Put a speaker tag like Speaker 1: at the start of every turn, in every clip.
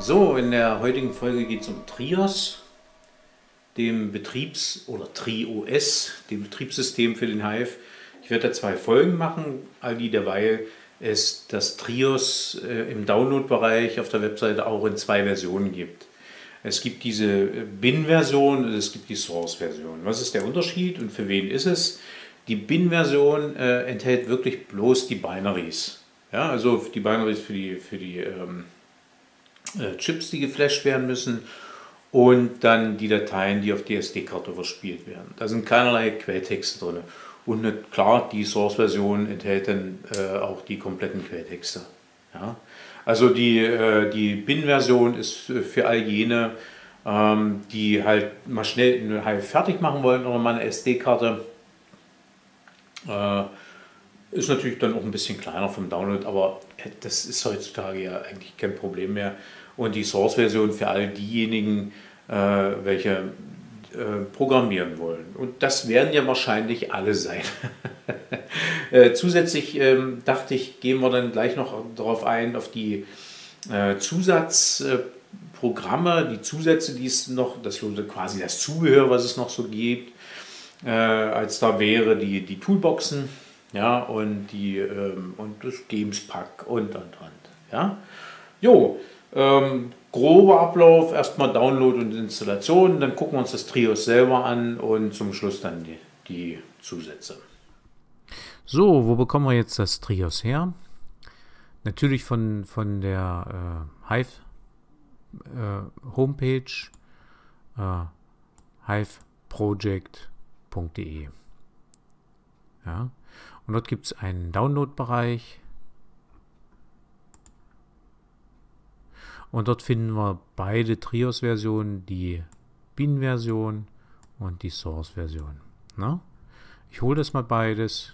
Speaker 1: So, in der heutigen Folge geht es um Trios, dem TriOS, dem Betriebssystem für den Hive. Ich werde da 2 Folgen machen, all die derweil es das Trios im Download-Bereich auf der Webseite auch in 2 Versionen gibt. Es gibt diese Bin-Version und es gibt die Source-Version. Was ist der Unterschied und für wen ist es? Die Bin-Version enthält wirklich bloß die Binaries. Ja, also die Binaries für die Chips, die geflasht werden müssen, und dann die Dateien, die auf die SD-Karte überspielt werden. Da sind keinerlei Quelltexte drin. Und klar, die Source-Version enthält dann auch die kompletten Quelltexte. Ja? Also die Bin-Version ist für all jene, die halt mal schnell eine Hive fertig machen wollen oder mal eine SD-Karte. Ist natürlich dann auch ein bisschen kleiner vom Download, aber das ist heutzutage ja eigentlich kein Problem mehr. Und die Source-Version für all diejenigen, welche programmieren wollen. Und das werden ja wahrscheinlich alle sein. Zusätzlich dachte ich, gehen wir dann gleich noch darauf ein, auf die Zusatzprogramme, die Zusätze, die es noch, das quasi das Zubehör, was es noch so gibt, als da wäre die Toolboxen, ja, und das Games-Pack und. Ja. Jo, grober Ablauf, erstmal Download und Installation, dann gucken wir uns das Trios selber an und zum Schluss dann die Zusätze.
Speaker 2: So, wo bekommen wir jetzt das Trios her? Natürlich von der Hive Homepage hiveproject.de. Ja. Und dort gibt es einen Download-Bereich. Und dort finden wir beide Trios-Versionen, die Bin-Version und die Source-Version. Ich hole das mal beides.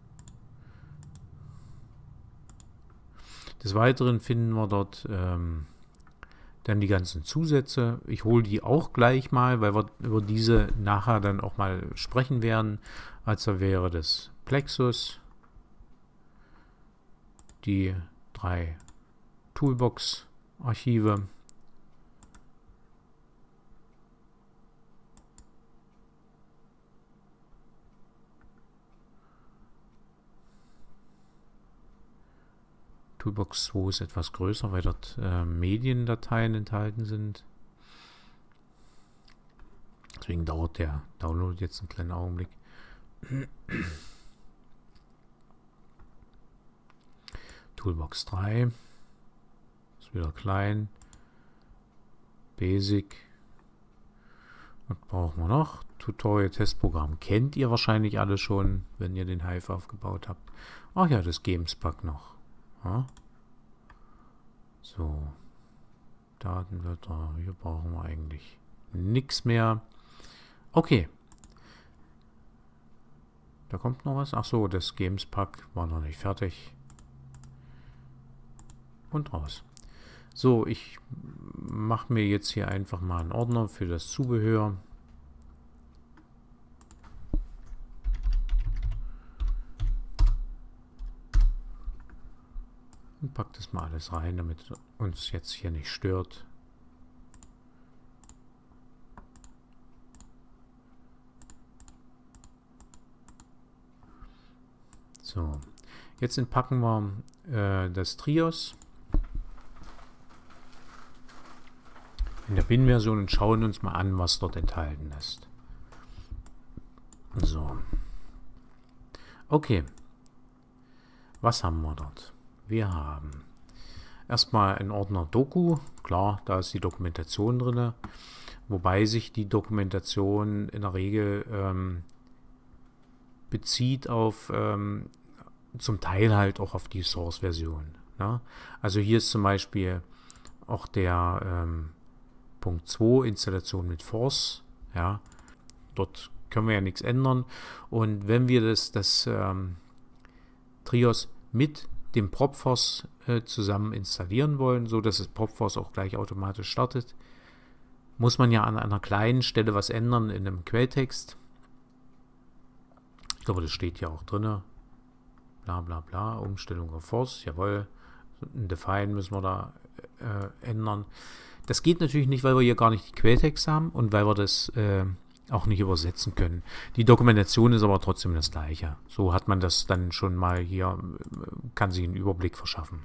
Speaker 2: Des Weiteren finden wir dort dann die ganzen Zusätze. Ich hole die auch gleich mal, weil wir über diese nachher dann auch mal sprechen werden. Also wäre das Plexus, die 3 Toolbox-Archive, Toolbox 2 ist etwas größer, weil dort Mediendateien enthalten sind. Deswegen dauert der Download jetzt einen kleinen Augenblick. Toolbox 3 ist wieder klein. Basic. Was brauchen wir noch? Tutorial-Testprogramm kennt ihr wahrscheinlich alle schon, wenn ihr den Hive aufgebaut habt. Ach ja, das Games-Pack noch. Ja. So, Datenwörter, hier brauchen wir eigentlich nichts mehr. Okay. Da kommt noch was. Ach so, das Games-Pack war noch nicht fertig. Und raus. So, ich mache mir jetzt hier einfach mal einen Ordner für das Zubehör. Und pack das mal alles rein, damit uns jetzt hier nicht stört. So, jetzt entpacken wir das Trios in der Bin-Version und schauen uns mal an, was dort enthalten ist. So. Okay. Was haben wir dort? Wir haben erstmal einen Ordner Doku, klar, da ist die Dokumentation drin, wobei sich die Dokumentation in der Regel bezieht auf zum Teil halt auch auf die Source-Version. Ne? Also hier ist zum Beispiel auch der Punkt 2, Installation mit Force. Ja? Dort können wir ja nichts ändern. Und wenn wir das Trios mit dem Propforce zusammen installieren wollen, so dass das Propforce auch gleich automatisch startet, muss man ja an einer kleinen Stelle was ändern in einem Quelltext. Ich glaube, das steht ja auch drin. Bla bla bla, Umstellung auf Force, jawohl. Ein Define müssen wir da ändern. Das geht natürlich nicht, weil wir hier gar nicht die Quelltext haben und weil wir das auch nicht übersetzen können. Die Dokumentation ist aber trotzdem das gleiche. So hat man das dann schon mal hier, kann sich einen Überblick verschaffen.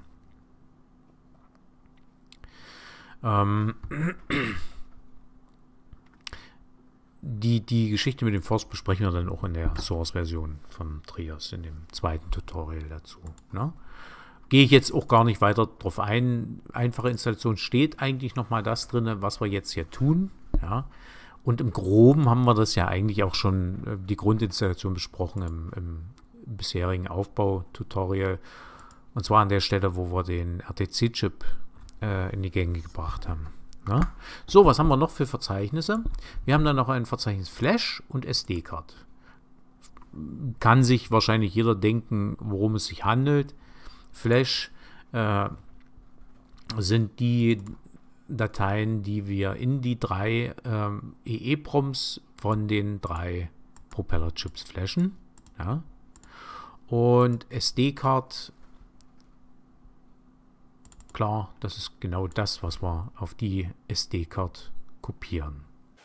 Speaker 2: Die Geschichte mit dem Force besprechen wir dann auch in der Source-Version von Trios, in dem zweiten Tutorial dazu. Ne? Gehe ich jetzt auch gar nicht weiter drauf ein. Einfache Installation steht eigentlich nochmal das drin, was wir jetzt hier tun. Ja? Und im Groben haben wir das ja eigentlich auch schon, die Grundinstallation besprochen im bisherigen Aufbau-Tutorial. Und zwar an der Stelle, wo wir den RTC-Chip in die Gänge gebracht haben. Na? So, was haben wir noch für Verzeichnisse? Wir haben dann noch ein Verzeichnis Flash und SD-Card. Kann sich wahrscheinlich jeder denken, worum es sich handelt. Flash sind die Dateien, die wir in die 3 EEPROMs von den 3 Propeller-Chips flashen. Ja? Und SD-Card, klar, das ist genau das, was wir auf die SD-Card kopieren.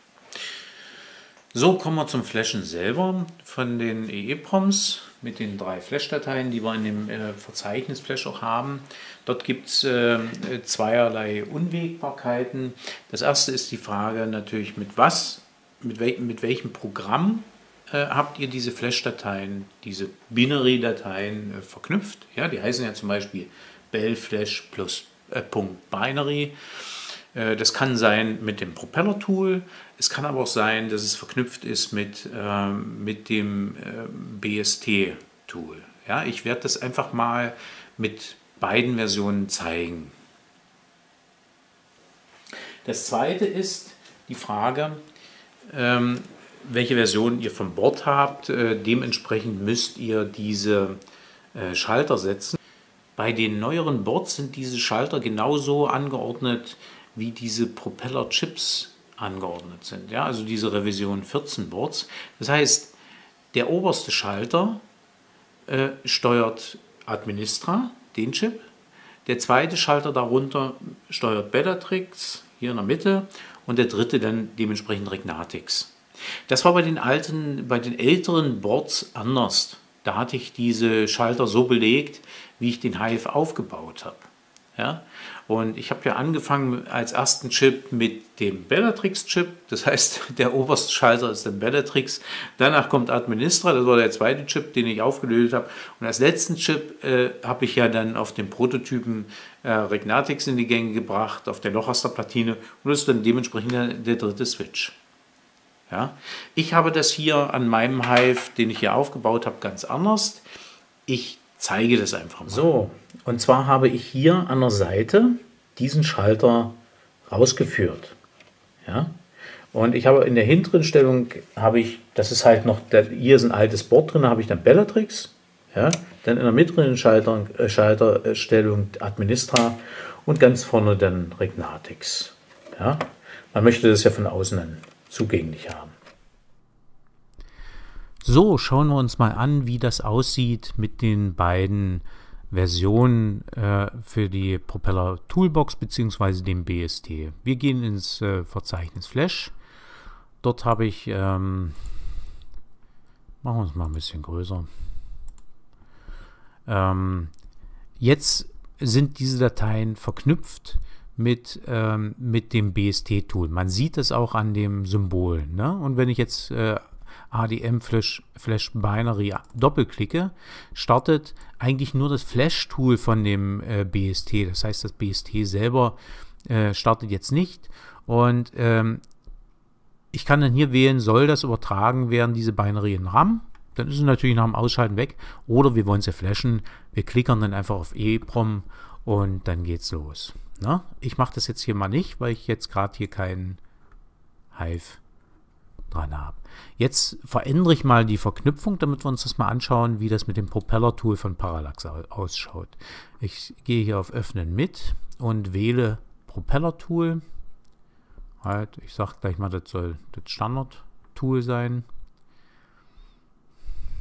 Speaker 1: So, kommen wir zum Flashen selber von den EEPROMs mit den 3 Flash-Dateien, die wir in dem Verzeichnis Flash auch haben. Dort gibt es zweierlei Unwägbarkeiten. Das erste ist die Frage natürlich, mit welchem Programm habt ihr diese Flash-Dateien, diese Binary-Dateien verknüpft. Ja, die heißen ja zum Beispiel BellFlash plus .binary. Das kann sein mit dem Propeller-Tool. Es kann aber auch sein, dass es verknüpft ist mit dem BST-Tool. Ja, ich werde das einfach mal mit beiden Versionen zeigen. Das zweite ist die Frage, welche Version ihr vom Board habt. Dementsprechend müsst ihr diese Schalter setzen. Bei den neueren Boards sind diese Schalter genauso angeordnet, wie diese Propeller-Chips angeordnet sind. Ja, also diese Revision 14 Boards. Das heißt, der oberste Schalter steuert Administra, den Chip. Der zweite Schalter darunter steuert Bellatrix, hier in der Mitte. Und der dritte dann dementsprechend Regnatix. Das war bei den älteren Boards anders. Da hatte ich diese Schalter so belegt, wie ich den Hive aufgebaut habe. Ja? Und ich habe ja angefangen als ersten Chip mit dem Bellatrix-Chip. Das heißt, der oberste Schalter ist der Bellatrix. Danach kommt Administra, das war der zweite Chip, den ich aufgelöst habe. Und als letzten Chip habe ich ja dann auf dem Prototypen Regnatix in die Gänge gebracht, auf der Lochraster-Platine. Und das ist dann dementsprechend der dritte Switch. Ja? Ich habe das hier an meinem Hive, den ich hier aufgebaut habe, ganz anders. Ich zeige das einfach mal. So, und zwar habe ich hier an der Seite diesen Schalter rausgeführt. Ja? Und ich habe in der hinteren Stellung, das ist halt noch, hier ist ein altes Board drin, da habe ich dann Bellatrix. Ja? Dann in der mittleren Schalterstellung Administra und ganz vorne dann Regnatix. Ja? Man möchte das ja von außen dann zugänglich haben.
Speaker 2: So, schauen wir uns mal an, wie das aussieht mit den beiden Versionen für die Propeller Toolbox bzw. dem BST. Wir gehen ins Verzeichnis Flash. Dort habe ich, machen wir es mal ein bisschen größer. Jetzt sind diese Dateien verknüpft mit dem BST-Tool. Man sieht es auch an dem Symbol. Ne? Und wenn ich jetzt ADM Flash Binary doppelklicke, startet eigentlich nur das Flash-Tool von dem BST. Das heißt, das BST selber startet jetzt nicht. Und ich kann dann hier wählen, soll das übertragen werden, diese Binary in RAM? Dann ist es natürlich nach dem Ausschalten weg. Oder wir wollen es ja flashen. Wir klickern dann einfach auf EEPROM und dann geht's los. Na? Ich mache das jetzt hier mal nicht, weil ich jetzt gerade hier keinen Hive dran habe. Jetzt verändere ich mal die Verknüpfung, damit wir uns das mal anschauen, wie das mit dem Propeller-Tool von Parallax ausschaut. Ich gehe hier auf Öffnen mit und wähle Propeller-Tool. Halt, ich sage gleich mal, das soll das Standard-Tool sein.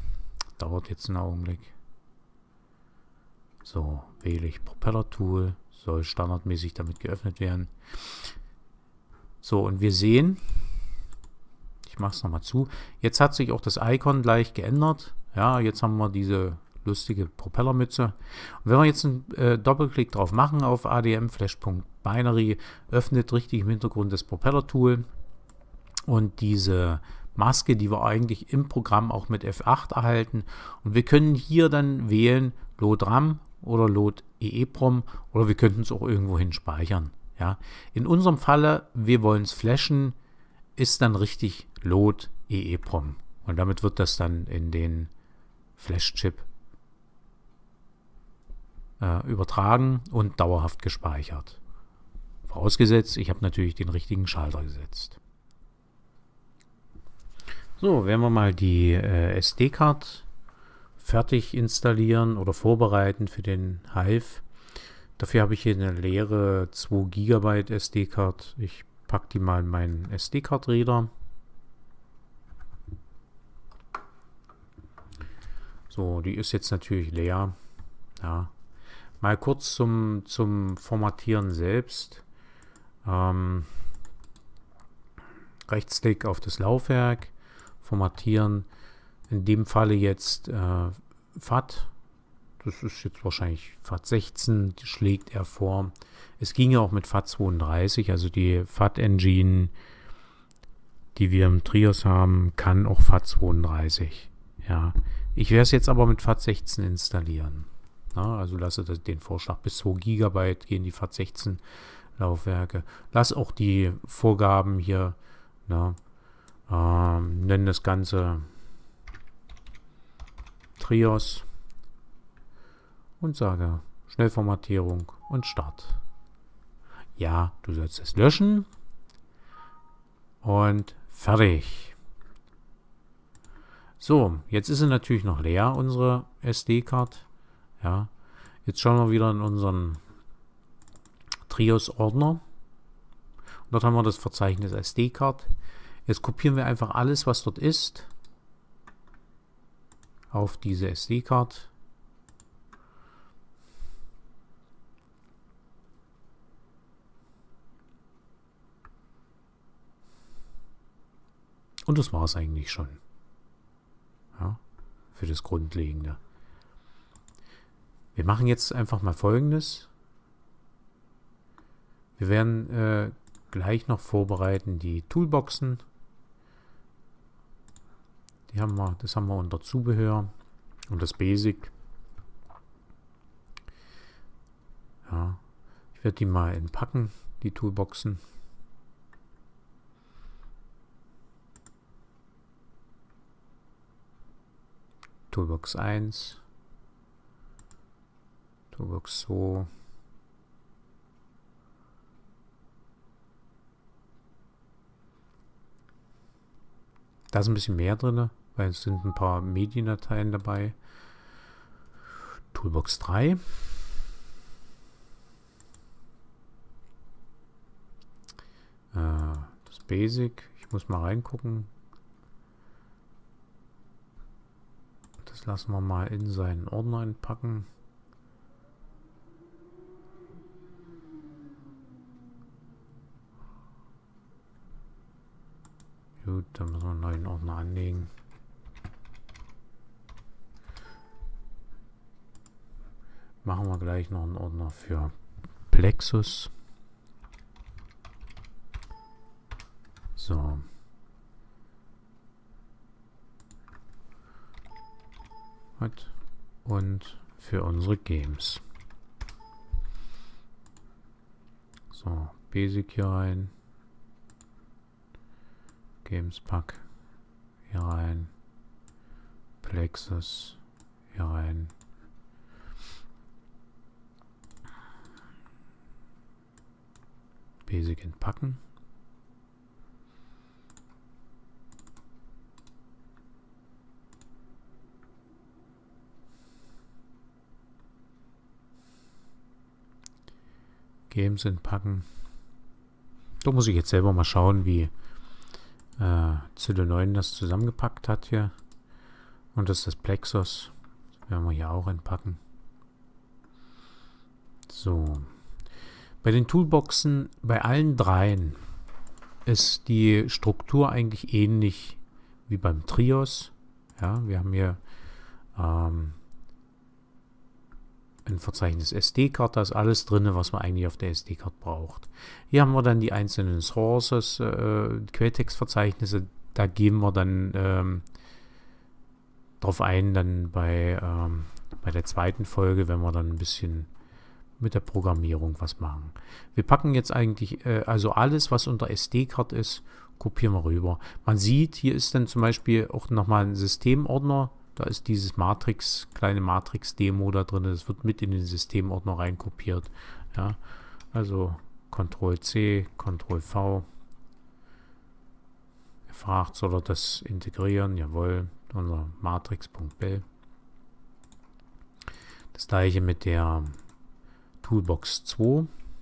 Speaker 2: Dauert jetzt einen Augenblick. So, wähle ich Propeller-Tool. soll standardmäßig damit geöffnet werden. So, und wir sehen, ich mache es nochmal zu, jetzt hat sich auch das Icon gleich geändert. Ja, jetzt haben wir diese lustige Propellermütze. Und wenn wir jetzt einen Doppelklick drauf machen auf adm-flash.binary, öffnet richtig im Hintergrund das Propeller-Tool und diese Maske, die wir eigentlich im Programm auch mit F8 erhalten. Und wir können hier dann wählen Load RAM oder Load EEPROM oder wir könnten es auch irgendwo hin speichern. Ja. In unserem Falle, wir wollen es flashen, ist dann richtig Load EEPROM. Und damit wird das dann in den Flash-Chip übertragen und dauerhaft gespeichert. Vorausgesetzt, ich habe natürlich den richtigen Schalter gesetzt. So, werden wir mal die SD-Card fertig installieren oder vorbereiten für den Hive. Dafür habe ich hier eine leere 2 GB SD-Card. Ich packe die mal in meinen SD-Card-Reader. So, die ist jetzt natürlich leer. Ja. Mal kurz zum Formatieren selbst. Rechtsklick auf das Laufwerk. Formatieren. In dem Falle jetzt FAT. Das ist jetzt wahrscheinlich FAT16, schlägt er vor. Es ging ja auch mit FAT32, also die FAT-Engine, die wir im Trios haben, kann auch FAT32. Ja. Ich werde es jetzt aber mit FAT16 installieren. Na, also lasse den Vorschlag bis 2 GB gehen die FAT16 Laufwerke. Lass auch die Vorgaben hier, nennen das Ganze Trios und sage Schnellformatierung und Start. Ja, du sollst es löschen und fertig. So, jetzt ist sie natürlich noch leer, unsere SD-Card. Ja, jetzt schauen wir wieder in unseren Trios-Ordner. Dort haben wir das Verzeichnis SD-Card. Jetzt kopieren wir einfach alles, was dort ist, auf diese SD-Card. Und das war es eigentlich schon. Ja, für das Grundlegende. Wir machen jetzt einfach mal Folgendes. Wir werden gleich noch vorbereiten die Toolboxen. Das haben wir unter Zubehör und das Basic. Ja, ich werde die mal entpacken, die Toolboxen. Toolbox 1, Toolbox 2, da ist ein bisschen mehr drin, weil es sind ein paar Mediendateien dabei. Toolbox 3. Das Basic, ich muss mal reingucken. Das lassen wir mal in seinen Ordner entpacken. Gut, dann müssen wir einen neuen Ordner anlegen. Machen wir gleich noch einen Ordner für Plexus. So. Und für unsere Games. So, Basic hier rein. Games Pack hier rein. Plexus hier rein. Basic entpacken. Games entpacken. Da muss ich jetzt selber mal schauen, wie Zille9 das zusammengepackt hat hier. Und das ist das Plexus. Das werden wir hier auch entpacken. So. Bei den Toolboxen, bei allen dreien, ist die Struktur eigentlich ähnlich wie beim Trios. Ja, wir haben hier ein Verzeichnis SD-Card, da ist alles drin, was man eigentlich auf der SD-Card braucht. Hier haben wir dann die einzelnen Sources, Quelltextverzeichnisse, da gehen wir dann drauf ein, dann bei der zweiten Folge, wenn wir dann ein bisschen mit der Programmierung was machen. Wir packen jetzt eigentlich, also alles, was unter SD-Card ist, kopieren wir rüber. Man sieht, hier ist dann zum Beispiel auch nochmal ein Systemordner. Da ist dieses kleine Matrix-Demo da drin. Das wird mit in den Systemordner rein kopiert. Ja, also Ctrl-C, Ctrl-V. Er fragt, soll er das integrieren? Jawohl, unser Matrix.bell. Das gleiche mit der Toolbox 2.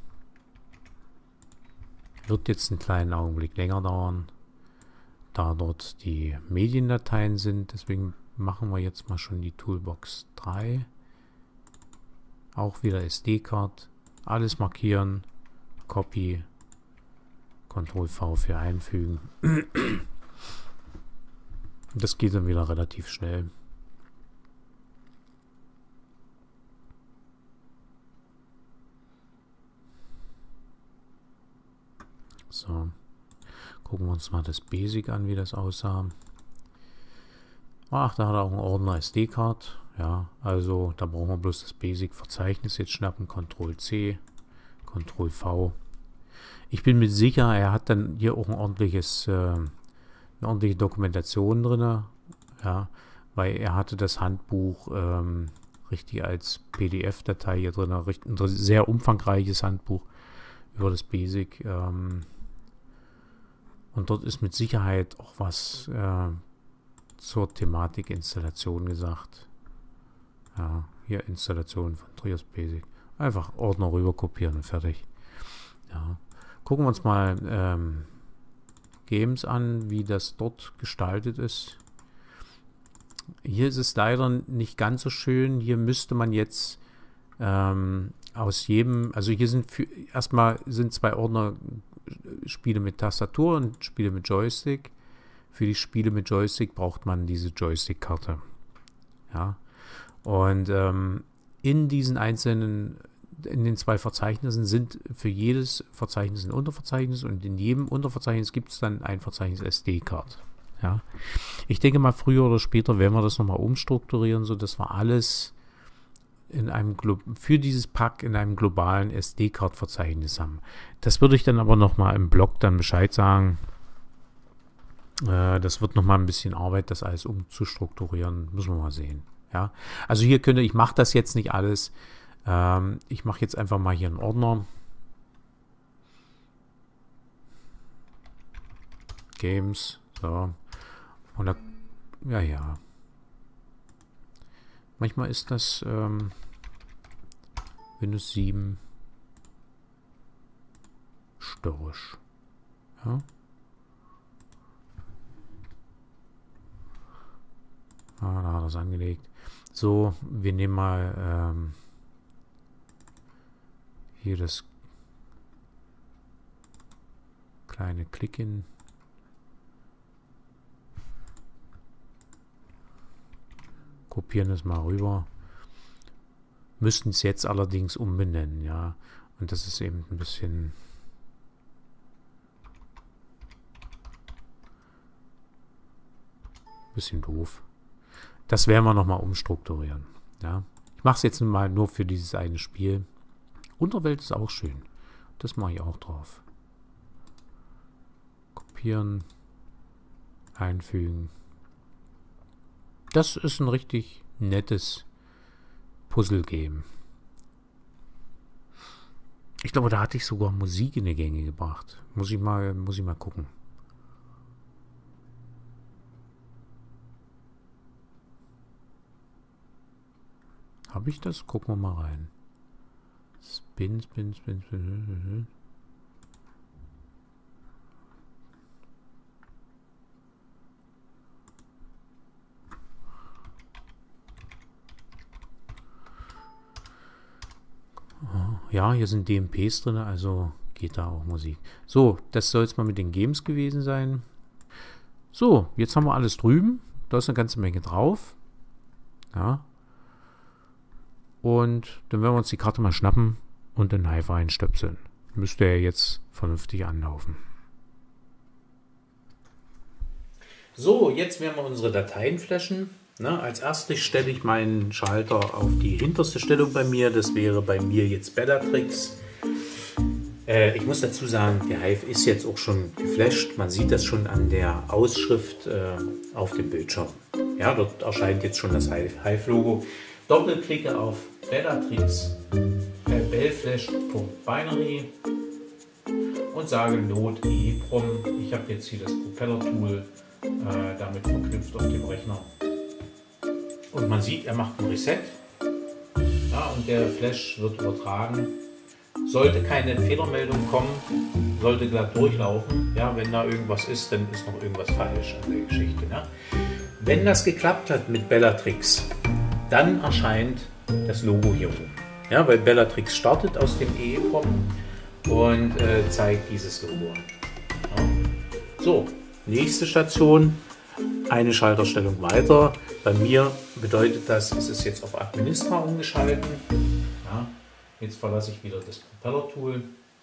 Speaker 2: Wird jetzt einen kleinen Augenblick länger dauern, da dort die Mediendateien sind. Deswegen machen wir jetzt mal schon die Toolbox 3. Auch wieder SD-Card. Alles markieren. Copy. Ctrl-V für einfügen. Das geht dann wieder relativ schnell. So, gucken wir uns mal das Basic an, wie das aussah. Ach, da hat er auch einen Ordner SD-Card. Ja, also da brauchen wir bloß das Basic-Verzeichnis jetzt schnappen. Ctrl-C, Ctrl-V. Ich bin mir sicher, er hat dann hier auch eine ordentliche Dokumentation drin. Ja, weil er hatte das Handbuch richtig als PDF-Datei hier drin. Ein sehr umfangreiches Handbuch über das Basic. Und dort ist mit Sicherheit auch was zur Thematik Installation gesagt. Ja, hier Installation von Trios Basic. Einfach Ordner rüber kopieren und fertig. Ja. Gucken wir uns mal Games an, wie das dort gestaltet ist. Hier ist es leider nicht ganz so schön. Hier müsste man jetzt aus jedem, also hier sind erstmal sind zwei Ordner Spiele mit Tastatur und Spiele mit Joystick. Für die Spiele mit Joystick braucht man diese Joystick-Karte. Ja. Und in den zwei Verzeichnissen sind für jedes Verzeichnis ein Unterverzeichnis und in jedem Unterverzeichnis gibt es dann ein Verzeichnis SD-Card. Ja. Ich denke mal, früher oder später werden wir das nochmal umstrukturieren, sodass wir alles für dieses Pack in einem globalen SD-Card-Verzeichnis haben. Das würde ich dann aber nochmal im Blog dann Bescheid sagen. Das wird nochmal ein bisschen Arbeit, das alles umzustrukturieren. Müssen wir mal sehen. Ja? Also hier ich mache das jetzt nicht alles. Ich mache jetzt einfach mal hier einen Ordner. Games. So. Und da, ja. Manchmal ist das Windows 7 störrisch. Ja. Ah, da hat er es angelegt. So, wir nehmen mal hier das kleine Klicken. Kopieren es mal rüber. Müssten es jetzt allerdings umbenennen, ja. Und das ist eben ein bisschen doof. Das werden wir nochmal umstrukturieren. Ja. Ich mache es jetzt mal nur für dieses eine Spiel. Unterwelt ist auch schön. Das mache ich auch drauf. Kopieren. Einfügen. Das ist ein richtig nettes Puzzle-Game. Ich glaube, da hatte ich sogar Musik in die Gänge gebracht. Muss ich mal gucken. Habe ich das? Gucken wir mal rein. Spin. ja, hier sind DMPs drin, also geht da auch Musik. So, das soll es mal mit den Games gewesen sein. So, jetzt haben wir alles drüben. Da ist eine ganze Menge drauf. Ja. Und dann werden wir uns die Karte mal schnappen und in Hive einstöpseln. Müsste er jetzt vernünftig anlaufen. So, jetzt werden wir unsere Dateien flashen. Als erstes stelle ich meinen Schalter auf die hinterste Stellung bei mir. Das wäre bei mir jetzt Bellatrix. Ich muss dazu sagen, der Hive ist jetzt auch schon geflasht. Man sieht das schon an der Ausschrift auf dem Bildschirm. Ja, dort erscheint jetzt schon das Hive-Logo. Doppelklicke auf Bellatrix, bellflash.binary und sage Load EEPROM. Ich habe jetzt hier das Propeller-Tool damit verknüpft auf dem Rechner. Und man sieht, er macht ein Reset. Ja, und der Flash wird übertragen. Sollte keine Fehlermeldung kommen, sollte glatt durchlaufen. Ja, wenn da irgendwas ist, dann ist noch irgendwas falsch an der Geschichte. Ne? Wenn das geklappt hat mit Bellatrix, dann erscheint das Logo hier oben. Ja, weil Bellatrix startet aus dem EEPROM und zeigt dieses Logo an. Ja. So, nächste Station, eine Schalterstellung weiter. Bei mir bedeutet das, es ist jetzt auf Administra umgeschalten. Ja. Jetzt verlasse ich wieder das Propeller-Tool.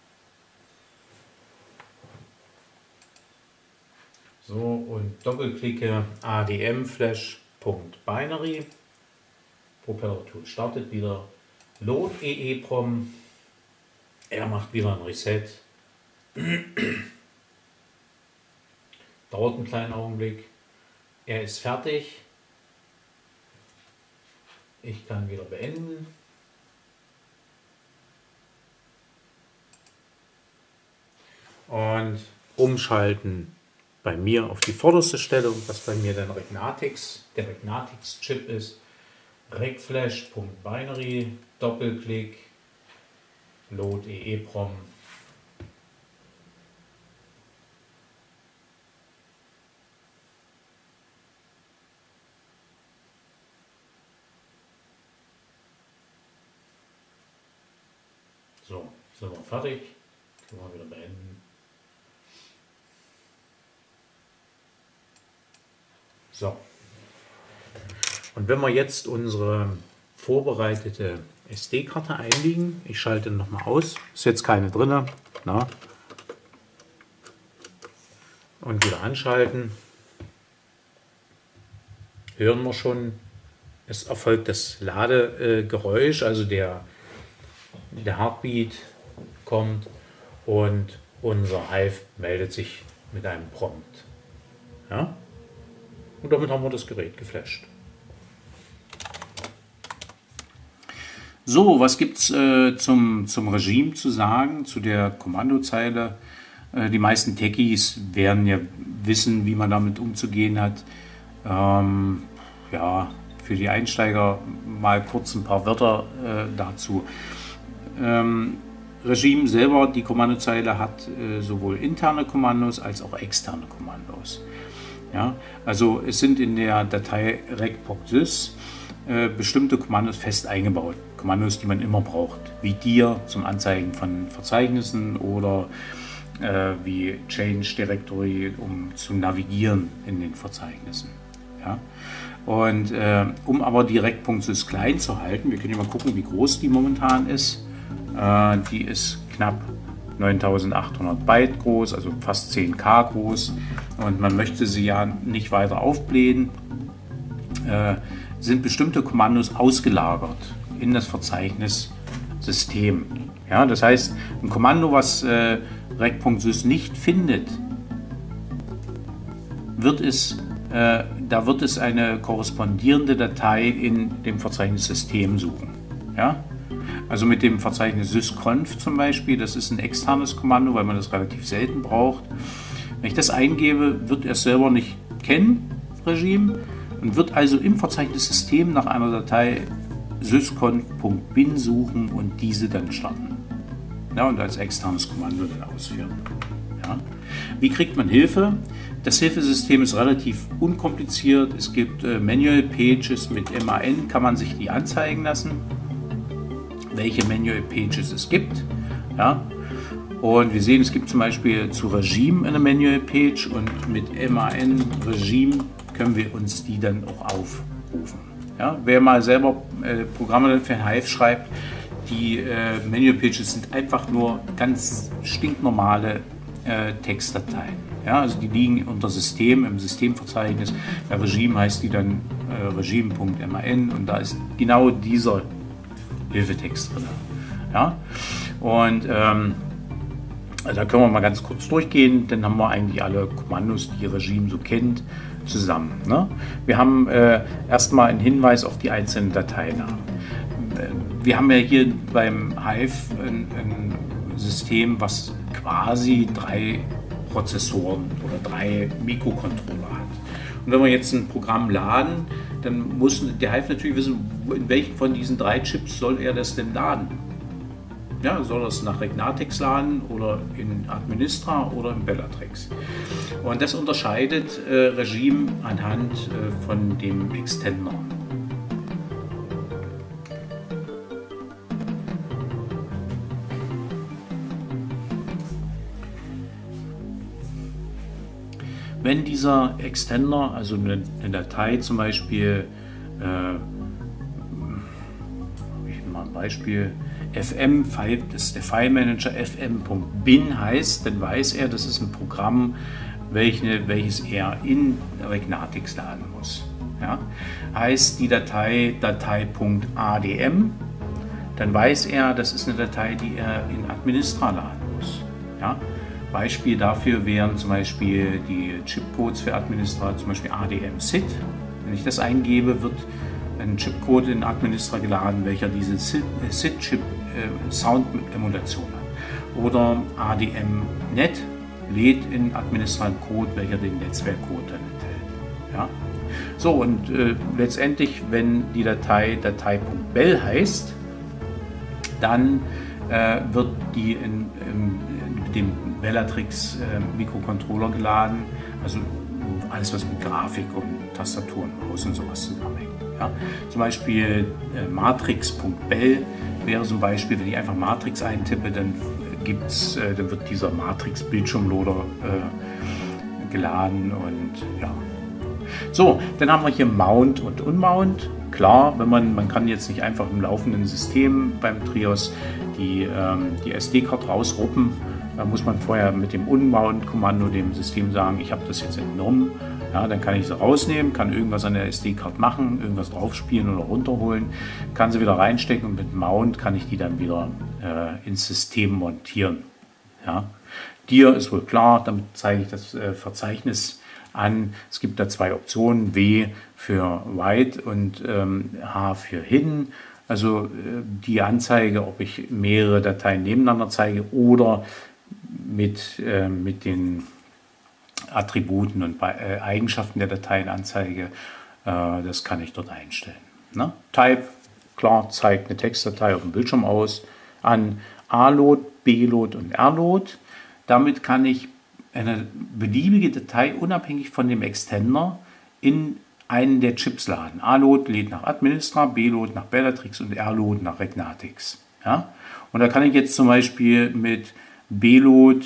Speaker 2: So, und doppelklicke adm-flash.binary. Propeller-Tool startet wieder. Load EEPROM. Er macht wieder ein Reset. Dauert einen kleinen Augenblick. Er ist fertig. Ich kann wieder beenden. Und umschalten bei mir auf die vorderste Stellung, was bei mir dann der Regnatix-Chip ist. regflash.binary, Doppelklick, Load EEPROM. So, sind wir fertig. Können wir wieder beenden. So. Und wenn wir jetzt unsere vorbereitete SD-Karte einlegen, ich schalte nochmal aus, ist jetzt keine drin, und wieder anschalten, hören wir schon, es erfolgt das Ladegeräusch, also der Heartbeat kommt und unser Hive meldet sich mit einem Prompt. Ja? Und damit haben wir das Gerät geflasht. So, was gibt es zum Regime zu sagen, zu der Kommandozeile? Die meisten Techies werden ja wissen, wie man damit umzugehen hat. Ja, für die Einsteiger mal kurz ein paar Wörter dazu. Regime selber, die Kommandozeile hat sowohl interne Kommandos als auch externe Kommandos. Ja, also es sind in der Datei rec.sys bestimmte Kommandos fest eingebaut. Kommandos, die man immer braucht, wie dir zum Anzeigen von Verzeichnissen oder wie Change Directory, um zu navigieren in den Verzeichnissen. Ja? Und um aber die rec.sys klein zu halten, wir können ja mal gucken, wie groß die momentan ist. Die ist knapp 9800 Byte groß, also fast 10K groß, und man möchte sie ja nicht weiter aufblähen, sind bestimmte Kommandos ausgelagert in das Verzeichnis-System. Ja, das heißt, ein Kommando, was rec.sys nicht findet, da wird es eine korrespondierende Datei in dem Verzeichnis-System suchen. Ja? Also mit dem Verzeichnis sysconf zum Beispiel, das ist ein externes Kommando, weil man das relativ selten braucht. Wenn ich das eingebe, wird er es selber nicht kennen, Regime, und wird also im Verzeichnis-System nach einer Datei sysconf.bin suchen und diese dann starten. Ja, und als externes Kommando dann ausführen. Ja. Wie kriegt man Hilfe? Das Hilfesystem ist relativ unkompliziert. Es gibt Manual Pages mit MAN, kann man sich die anzeigen lassen.
Speaker 1: welche Manual Pages es gibt. Ja? Und wir sehen, es gibt zum Beispiel zu Regime eine Manual Page und mit MAN Regime können wir uns die dann auch aufrufen. Ja? Wer mal selber Programme für ein Hive schreibt, die Manual Pages sind einfach nur ganz stinknormale Textdateien. Ja? Also die liegen unter System, im Systemverzeichnis. Bei Regime heißt die dann regime.man und da ist genau dieser Hilfetext drin. Ja? Und da können wir mal ganz kurz durchgehen, dann haben wir eigentlich alle Kommandos, die Regime so kennt, zusammen. Ne? Wir haben erstmal einen Hinweis auf die einzelnen Dateinamen. Wir haben ja hier beim Hive ein System, was quasi 3 Prozessoren oder 3 Mikrocontroller hat. Und wenn wir jetzt ein Programm laden, dann muss der Hive natürlich wissen, in welchen von diesen 3 Chips soll er das denn laden. Ja, soll er es nach Regnatix laden oder in Administra oder in Bellatrix. Und das unterscheidet Regime anhand von dem Extender. Wenn dieser Extender, also eine Datei zum Beispiel, ich mal ein Beispiel, FM-File, das ist der File Manager fm.bin heißt, dann weiß er, das ist ein Programm, welches er in Regnatix laden muss. Ja? Heißt die Datei Datei.adm, dann weiß er, das ist eine Datei, die er in Administra laden muss. Ja? Beispiel dafür wären zum Beispiel die Chipcodes für Administra, zum Beispiel ADM-SID. Wenn ich das eingebe, wird ein Chipcode in Administra geladen, welcher diese SID-Chip Sound-Emulation hat. Oder ADM-Net lädt in Administra einen Code, welcher den Netzwerkcode dann enthält. Ja? So, und letztendlich, wenn die Datei Datei.bell heißt, dann wird die in dem Bellatrix Mikrocontroller geladen, also alles, was mit Grafik und Tastatur und Maus und sowas zusammenhängt. Ja? Zum Beispiel matrix.bell wäre zum Beispiel, wenn ich einfach Matrix eintippe, dann wird dieser Matrix-Bildschirmloader geladen und ja. So, dann haben wir hier Mount und Unmount. Klar, man kann jetzt nicht einfach im laufenden System beim Trios die SD-Card rausruppen. Da muss man vorher mit dem Unmount-Kommando dem System sagen, ich habe das jetzt entnommen. Ja, dann kann ich sie rausnehmen, kann irgendwas an der SD-Card machen, irgendwas draufspielen oder runterholen, kann sie wieder reinstecken und mit Mount kann ich die dann wieder ins System montieren. Ja. Dir ist wohl klar, damit zeige ich das Verzeichnis an. Es gibt da 2 Optionen, W für Write und H für Hidden. Also die Anzeige, ob ich mehrere Dateien nebeneinander zeige oder mit den Attributen und Eigenschaften der Dateien anzeige, das kann ich dort einstellen. Ne? Type, klar, zeigt eine Textdatei auf dem Bildschirm an A-Load, B-Load und R-Load. Damit kann ich eine beliebige Datei unabhängig von dem Extender in einen der Chips laden. A-Load lädt nach Administra, B-Load nach Bellatrix und R-Load nach Regnatix. Ja? Und da kann ich jetzt zum Beispiel mit B-Load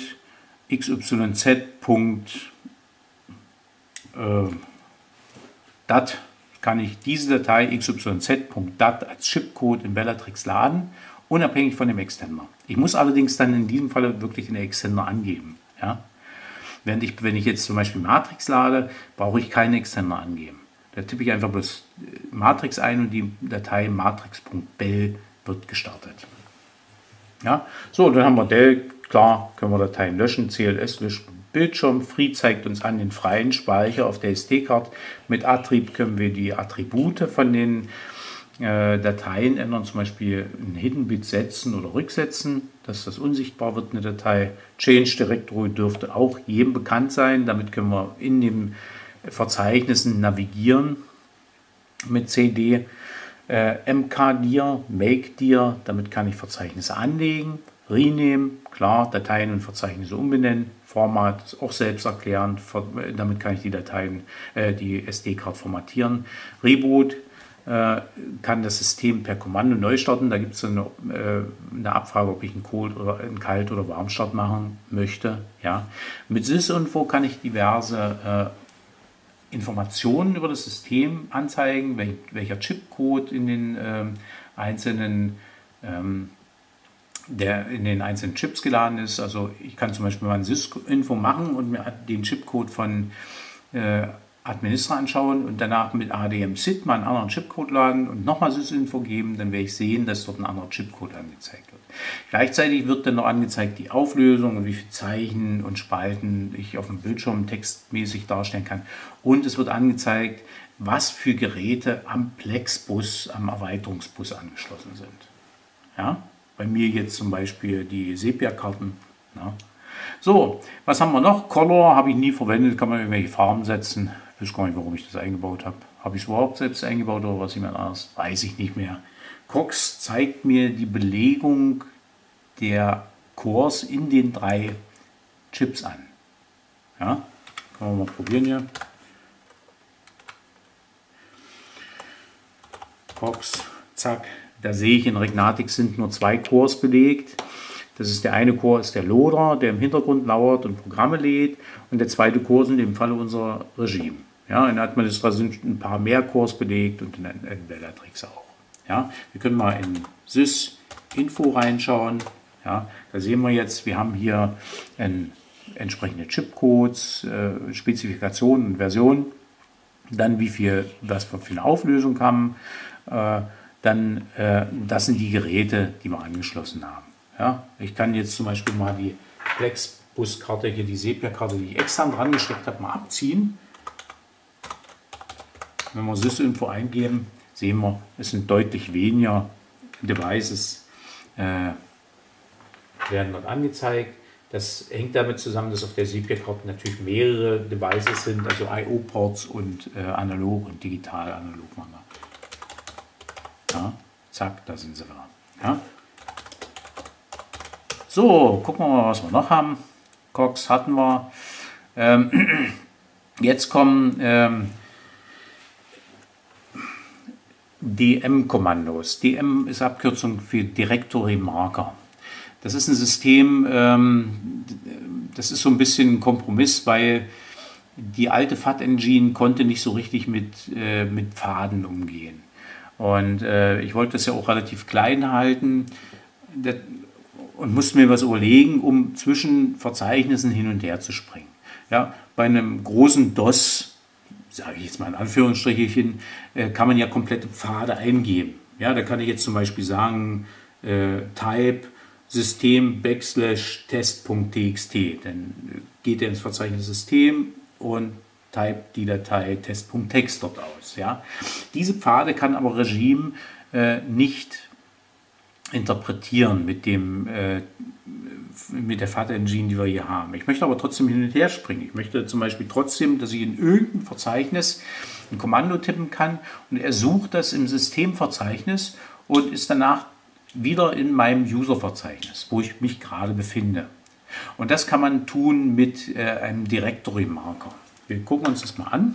Speaker 1: xyz.dat kann ich diese Datei xyz.dat als Chipcode in Bellatrix laden, unabhängig von dem Extender. Ich muss allerdings dann in diesem Fall wirklich den Extender angeben. Ja? Wenn ich jetzt zum Beispiel Matrix lade, brauche ich keinen Extender angeben. Da tippe ich einfach bloß Matrix ein und die Datei matrix.bell wird gestartet. Ja? So, dann haben wir Del, klar, können wir Dateien löschen, CLS löscht Bildschirm, Free zeigt uns an den freien Speicher auf der SD-Card. Mit Attrib können wir die Attribute von den Dateien ändern, zum Beispiel ein Hidden-Bit setzen oder rücksetzen, dass das unsichtbar wird, eine Datei. Change Directory dürfte auch jedem bekannt sein, damit können wir in den Verzeichnissen navigieren mit CD. mkdir, makedir, damit kann ich Verzeichnisse anlegen. Rename, klar, Dateien und Verzeichnisse umbenennen. Format ist auch selbsterklärend, damit kann ich die Dateien, die SD-Card formatieren. Reboot, kann das System per Kommando neu starten. Da gibt es eine Abfrage, ob ich einen Cold- oder einen Kalt- oder Warmstart machen möchte. Ja. Mit Sysinfo kann ich diverse Informationen über das System anzeigen, welcher Chipcode in den einzelnen Chips geladen ist. Also ich kann zum Beispiel mal ein Sysinfo machen und mir den Chipcode von Administra anschauen und danach mit ADM-SID mal einen anderen Chipcode laden und nochmal Sysinfo geben, dann werde ich sehen, dass dort ein anderer Chipcode angezeigt wird. Gleichzeitig wird dann noch angezeigt die Auflösung und wie viele Zeichen und Spalten ich auf dem Bildschirm textmäßig darstellen kann. Und es wird angezeigt, was für Geräte am Plexbus, am Erweiterungsbus angeschlossen sind. Ja? Bei mir jetzt zum Beispiel die Sepia-Karten. Ja? So, was haben wir noch? Color habe ich nie verwendet, kann man irgendwelche Farben setzen. Ich weiß gar nicht, warum ich das eingebaut habe. Habe ich es überhaupt selbst eingebaut oder was jemand anderes? Weiß ich nicht mehr. Cox zeigt mir die Belegung der Cores in den 3 Chips an. Ja, können wir mal probieren hier. Cox, zack. Da sehe ich, in Regnatix sind nur 2 Cores belegt. Das ist der eine Core ist der Loader, der im Hintergrund lauert und Programme lädt. Und der zweite Core sind im Falle unser Regime. Ja, in Administra sind ein paar mehr Cores belegt und in Bellatrix auch. Ja, wir können mal in Sysinfo reinschauen. Ja, da sehen wir jetzt, wir haben hier entsprechende Chipcodes, Spezifikationen und Versionen. Dann was wir für eine Auflösung haben. Das sind die Geräte, die wir angeschlossen haben. Ja, ich kann jetzt zum Beispiel mal die Plexbus-Karte, hier die Sepia-Karte, die ich extern dran gesteckt habe, mal abziehen. Wenn wir Sysinfo eingeben, sehen wir, es sind deutlich weniger Devices, werden dort angezeigt. Das hängt damit zusammen, dass auf der Sepia-Karte natürlich mehrere Devices sind, also I/O-Ports und analog und digital analog. Ja, zack, da sind sie wieder. Ja. So, gucken wir mal, was wir noch haben. Cox hatten wir. Jetzt kommen DM-Kommandos. DM ist Abkürzung für Directory Marker. Das ist ein System, das ist so ein bisschen ein Kompromiss, weil die alte FAT-Engine konnte nicht so richtig mit Pfaden umgehen. Und ich wollte das ja auch relativ klein halten und musste mir was überlegen, um zwischen Verzeichnissen hin und her zu springen. Ja, bei einem großen DOS, sage ich jetzt mal in Anführungsstrichen, kann man ja komplette Pfade eingeben. Ja, da kann ich jetzt zum Beispiel sagen, Type System /test.txt. Dann geht er ins Verzeichnis System und type die Datei test.txt dort aus. Ja. Diese Pfade kann aber Regime nicht interpretieren mit der FAT-Engine, die wir hier haben. Ich möchte aber trotzdem hin und her springen. Ich möchte zum Beispiel trotzdem, dass ich in irgendein Verzeichnis ein Kommando tippen kann und er sucht das im Systemverzeichnis und ist danach wieder in meinem User-Verzeichnis, wo ich mich gerade befinde. Und das kann man tun mit einem Directory-Marker. Wir gucken uns das mal an.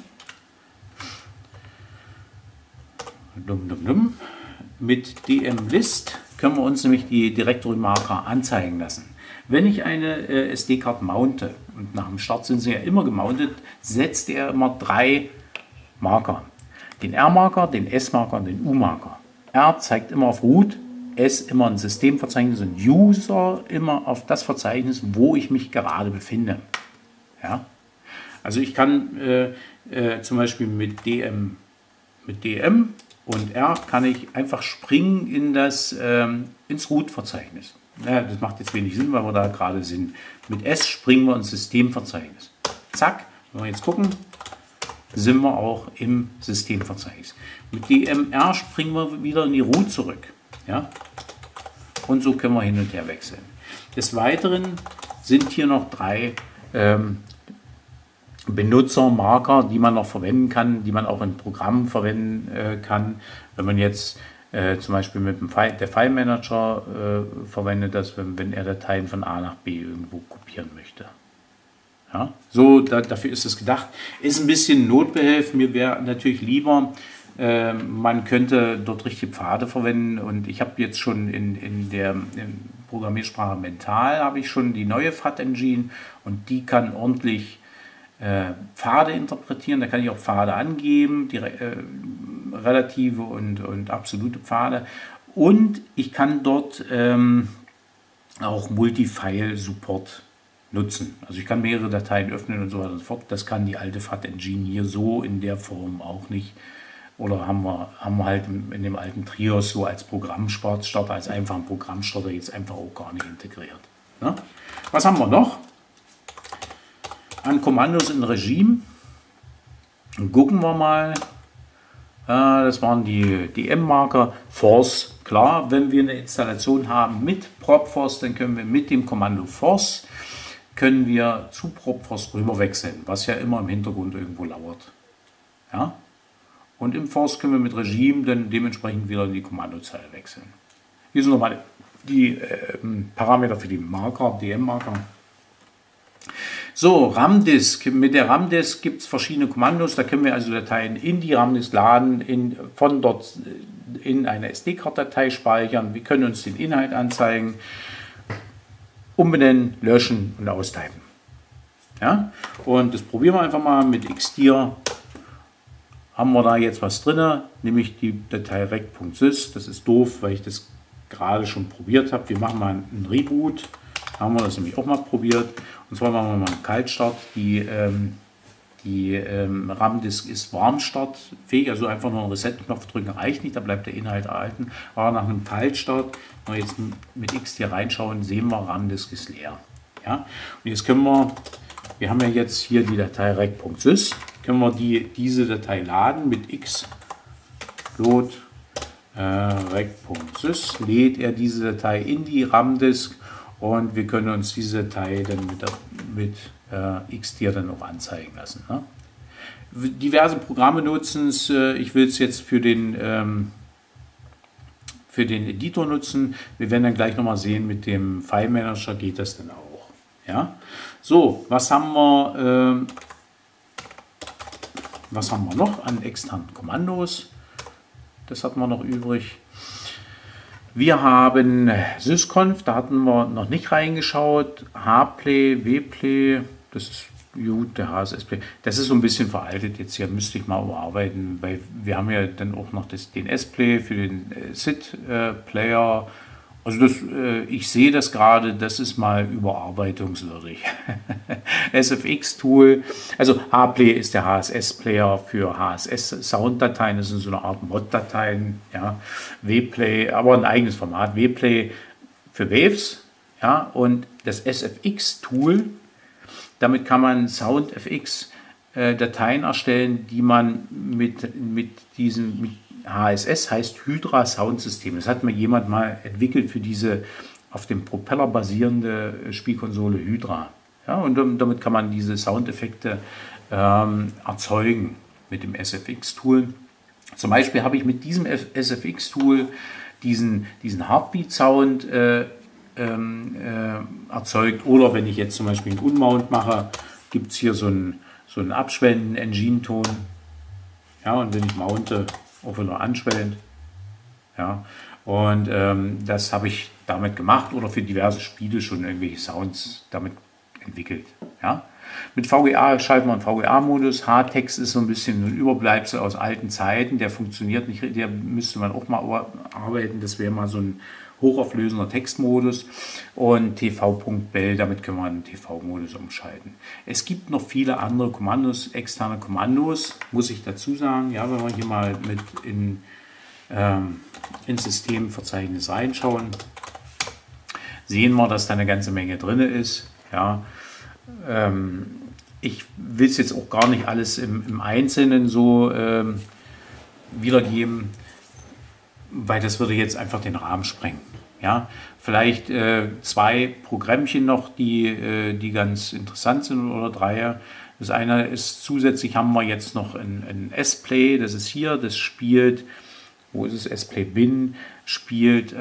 Speaker 1: Mit dmlist können wir uns nämlich die Directory-Marker anzeigen lassen. Wenn ich eine SD-Card mounte, und nach dem Start sind sie ja immer gemountet, setzt er immer 3 Marker. Den R-Marker, den S-Marker und den U-Marker. R zeigt immer auf Root, S immer ein Systemverzeichnis und User immer auf das Verzeichnis, wo ich mich gerade befinde. Ja? Also ich kann zum Beispiel mit DM und R kann ich einfach springen ins Root-Verzeichnis. Ja, das macht jetzt wenig Sinn, weil wir da gerade sind. Mit S springen wir ins Systemverzeichnis. Zack, wenn wir jetzt gucken, sind wir auch im Systemverzeichnis. Mit DMR springen wir wieder in die Root zurück. Ja? Und so können wir hin und her wechseln. Des Weiteren sind hier noch 3 Benutzermarker, die man noch verwenden kann, die man auch in Programmen verwenden kann. Wenn man jetzt zum Beispiel mit der File Manager verwendet das, wenn er Dateien von A nach B irgendwo kopieren möchte. Ja, so, dafür ist es gedacht. Ist ein bisschen Notbehelf. Mir wäre natürlich lieber, Man könnte dort richtige Pfade verwenden und ich habe jetzt schon in der Programmiersprache Mental habe ich schon die neue FAT-Engine und die kann ordentlich Pfade interpretieren. Da kann ich auch Pfade angeben, die relative und absolute Pfade. Und ich kann dort auch Multi-File-Support nutzen. Also ich kann mehrere Dateien öffnen und so weiter und so fort. Das kann die alte FAT-Engine hier so in der Form auch nicht. Oder haben wir halt in dem alten Trios so als Programmstarter, als einfachen Programmstarter jetzt einfach auch gar nicht integriert. Ne? Was haben wir noch? An Kommandos in Regime. Gucken wir mal. Das waren die M-Marker. Force, klar, wenn wir eine Installation haben mit PropForce, dann können wir mit dem Kommando Force können wir zu PropForce rüber wechseln, was ja immer im Hintergrund irgendwo lauert. Ja? Und im Force können wir mit Regime dann dementsprechend wieder in die Kommandozeile wechseln. Hier sind nochmal die Parameter für die Marker, die M-Marker. So, RAM-Disk. Mit der RAM-Disk gibt es verschiedene Kommandos. Da können wir also Dateien in die RAM-Disk laden, von dort in eine SD-Karte-Datei speichern. Wir können uns den Inhalt anzeigen, umbenennen, löschen und austypen. Ja? Und das probieren wir einfach mal mit xdir. Haben wir da jetzt was drin, nämlich die Datei rec.sys. Das ist doof, weil ich das gerade schon probiert habe. Wir machen mal einen Reboot. Da haben wir das nämlich auch mal probiert. Und zwar machen wir mal einen Kaltstart. Die RAM-Disk ist warmstartfähig, also einfach nur einen Reset-Knopf drücken reicht nicht, da bleibt der Inhalt erhalten. Aber nach einem Kaltstart, wenn wir jetzt mit X hier reinschauen, sehen wir, RAM-Disk ist leer. Ja? Und jetzt können wir haben ja jetzt hier die Datei rec.sys, können wir diese Datei laden mit x load rec.sys, lädt er diese Datei in die RAM-Disk und wir können uns diese Datei dann mit xdir dann auch anzeigen lassen. Ne? Diverse Programme nutzen es. Ich will es jetzt für den Editor nutzen. Wir werden dann gleich nochmal sehen, mit dem File Manager geht das dann auch. Ja? So, was haben wir noch an externen Kommandos? Das hatten wir noch übrig. Wir haben sysconf, da hatten wir noch nicht reingeschaut. Hplay, wplay, das ist gut, der HSS-Play. Das ist so ein bisschen veraltet jetzt hier, müsste ich mal überarbeiten, weil wir haben ja dann auch noch den S-Play für den SID-Player. Also ich sehe das gerade, das ist mal überarbeitungswürdig. SFX-Tool, also Hplay ist der HSS-Player für HSS-Sounddateien, das sind so eine Art Mod-Dateien, ja. Wplay, aber ein eigenes Format, Wplay für Waves, ja, und das SFX-Tool, damit kann man SoundFX-Dateien erstellen, die man mit HSS heißt Hydra Soundsystem. Das hat mir jemand mal entwickelt für diese auf dem Propeller basierende Spielkonsole Hydra. Ja, und damit kann man diese Soundeffekte erzeugen mit dem SFX-Tool. Zum Beispiel habe ich mit diesem SFX-Tool diesen Heartbeat-Sound erzeugt. Oder wenn ich jetzt zum Beispiel einen Unmount mache, gibt es hier so einen abschwellenden Engine-Ton. Ja, und wenn ich mounte, auch wieder anschwellend. Ja, und das habe ich damit gemacht oder für diverse Spiele schon irgendwelche Sounds damit entwickelt. Ja. Mit VGA schalten wir einen VGA-Modus. H-Text ist so ein bisschen ein Überbleibsel aus alten Zeiten. Der funktioniert nicht, der müsste man auch mal arbeiten. Das wäre mal so ein hochauflösender Textmodus. Und TV.bell, damit können wir einen TV-Modus umschalten. Es gibt noch viele andere Kommandos, externe Kommandos, muss ich dazu sagen. Ja, wenn wir hier mal mit ins Systemverzeichnis reinschauen, sehen wir, dass da eine ganze Menge drin ist. Ja, ich will es jetzt auch gar nicht alles im Einzelnen so wiedergeben, weil das würde jetzt einfach den Rahmen sprengen. Ja, vielleicht zwei Programmchen noch, die ganz interessant sind oder drei. Das eine ist, zusätzlich haben wir jetzt noch ein S-Play, das ist hier, das spielt, wo ist es, S-Play Bin, spielt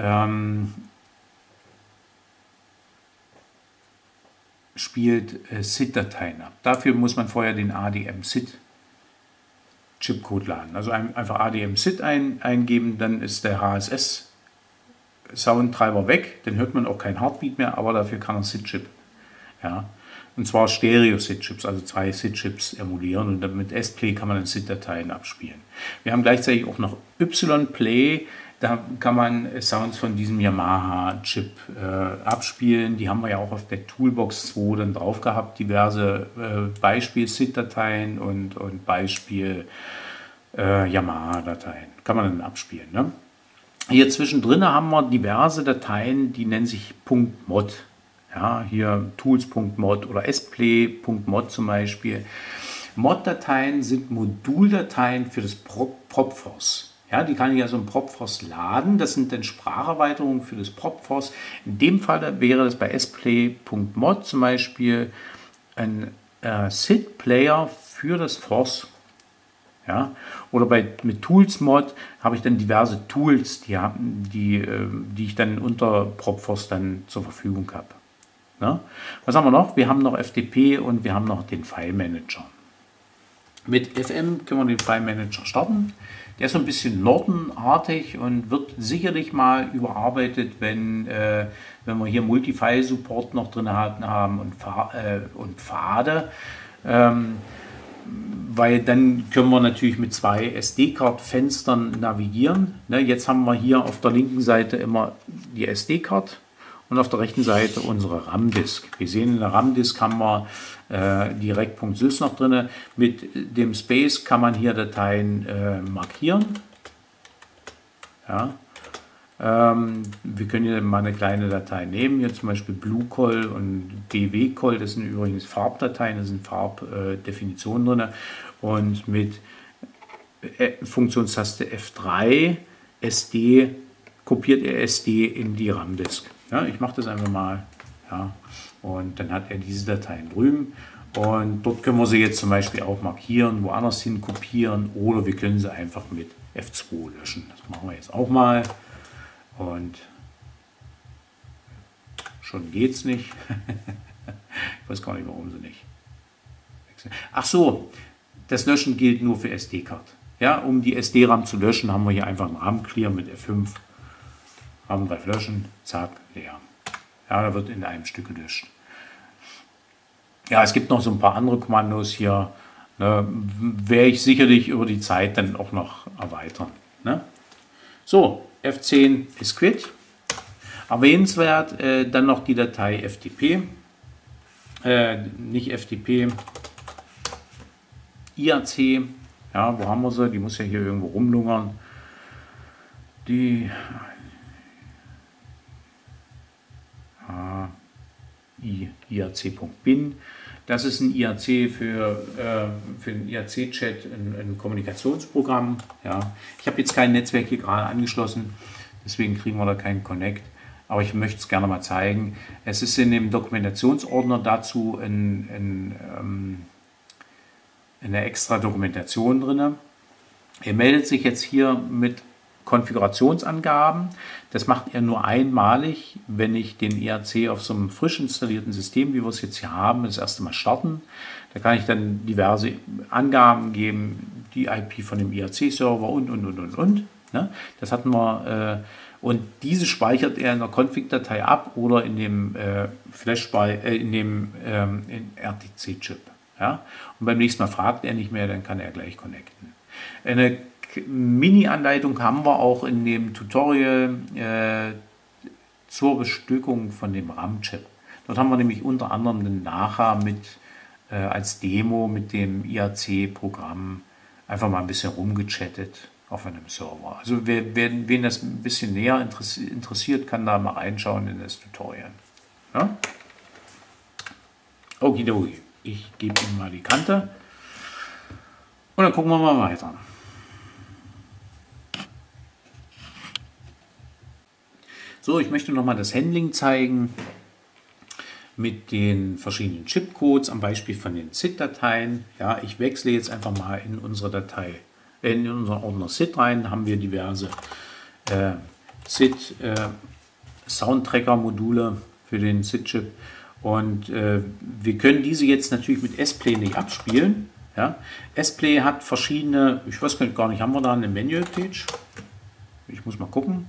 Speaker 1: SID-Dateien ab. Dafür muss man vorher den ADM-SID Chipcode laden. Also einfach ADM-SID eingeben, dann ist der HSS-Soundtreiber weg, dann hört man auch kein Heartbeat mehr, aber dafür kann er SID-Chip. Ja. Und zwar Stereo-SID-Chips, also 2 SID-Chips emulieren und dann mit S-Play kann man dann SID-Dateien abspielen. Wir haben gleichzeitig auch noch Y-Play, da kann man Sounds von diesem Yamaha-Chip abspielen. Die haben wir ja auch auf der Toolbox 2 dann drauf gehabt, diverse Beispiel-SID-Dateien und Beispiel Yamaha-Dateien. Kann man dann abspielen. Ne? Hier zwischendrin haben wir diverse Dateien, die nennen sich .mod. Ja, hier tools.mod oder splay.mod zum Beispiel. Mod-Dateien sind Moduldateien für das Propforce. Ja, die kann ich also im Propforce laden. Das sind dann Spracherweiterungen für das Propforce. In dem Fall wäre das bei splay.mod zum Beispiel ein SID-Player für das Force. Ja, oder mit Tools-Mod habe ich dann diverse Tools, die ich dann unter Propforce dann zur Verfügung habe. Ja? Was haben wir noch? Wir haben noch FTP und wir haben noch den File Manager. Mit FM können wir den File Manager starten. Der ist so ein bisschen Norton-artig und wird sicherlich mal überarbeitet, wenn wir hier Multi-File-Support noch drin haben und Pfade. Weil dann können wir natürlich mit 2 SD-Card-Fenstern navigieren. Ne, jetzt haben wir hier auf der linken Seite immer die SD-Card und auf der rechten Seite unsere RAM-Disk. Wir sehen, in der RAM-Disk haben wir die Rec.sys noch drin. Mit dem Space kann man hier Dateien markieren. Ja. Wir können hier mal eine kleine Datei nehmen, hier zum Beispiel BlueCol und DWCol, das sind übrigens Farbdateien, da sind Farbdefinitionen drin. Und mit Funktionstaste F3 SD kopiert er SD in die RAM-Disk. Ja, ich mache das einfach mal. Ja, und dann hat er diese Dateien drüben. Und dort können wir sie jetzt zum Beispiel auch markieren, woanders hin kopieren oder wir können sie einfach mit F2 löschen. Das machen wir jetzt auch mal. Und schon geht's nicht. Ich weiß gar nicht, warum sie nicht. Ach so, das Löschen gilt nur für SD-Card. Ja, um die SD-RAM zu löschen, haben wir hier einfach einen RAM-Clear mit F5. RAM-Drive löschen, zack, leer. Ja, da wird in einem Stück gelöscht. Ja, es gibt noch so ein paar andere Kommandos hier. Ne, werde ich sicherlich über die Zeit dann auch noch erweitern. Ne? So, F10 ist quit. Erwähnenswert dann noch die Datei FTP. Nicht FTP, IAC. Ja, wo haben wir sie? Die muss ja hier irgendwo rumlungern. Die IAC.bin. Das ist ein IAC für den IAC-Chat, ein Kommunikationsprogramm. Ja. Ich habe jetzt kein Netzwerk hier gerade angeschlossen, deswegen kriegen wir da keinen Connect. Aber ich möchte es gerne mal zeigen. Es ist in dem Dokumentationsordner dazu eine extra Dokumentation drin. Er meldet sich jetzt hier mit Konfigurationsangaben. Das macht er nur einmalig, wenn ich den IAC auf so einem frisch installierten System, wie wir es jetzt hier haben, das erste Mal starten. Da kann ich dann diverse Angaben geben, die IP von dem IAC-Server und. Ne? Das hatten wir. Und diese speichert er in der Config-Datei ab oder in dem RTC-Chip. Ja? Und beim nächsten Mal fragt er nicht mehr, dann kann er gleich connecten. Eine Mini-Anleitung haben wir auch in dem Tutorial zur Bestückung von dem RAM-Chip. Dort haben wir nämlich unter anderem dann nachher als Demo mit dem IAC-Programm einfach mal ein bisschen rumgechattet auf einem Server. Also wen das ein bisschen näher interessiert, kann da mal reinschauen in das Tutorial. Ja? Okidoki. Ich gebe ihm mal die Kante und dann gucken wir mal weiter. So, ich möchte nochmal das Handling zeigen mit den verschiedenen Chipcodes am Beispiel von den SID-Dateien. Ja, ich wechsle jetzt einfach mal in unsere Datei, in unseren Ordner SID rein. Da haben wir diverse SID Soundtracker-Module für den SID-Chip und wir können diese jetzt natürlich mit S-Play nicht abspielen. Ja? S-Play hat verschiedene, ich weiß gar nicht, haben wir da eine Manual-Page? Ich muss mal gucken.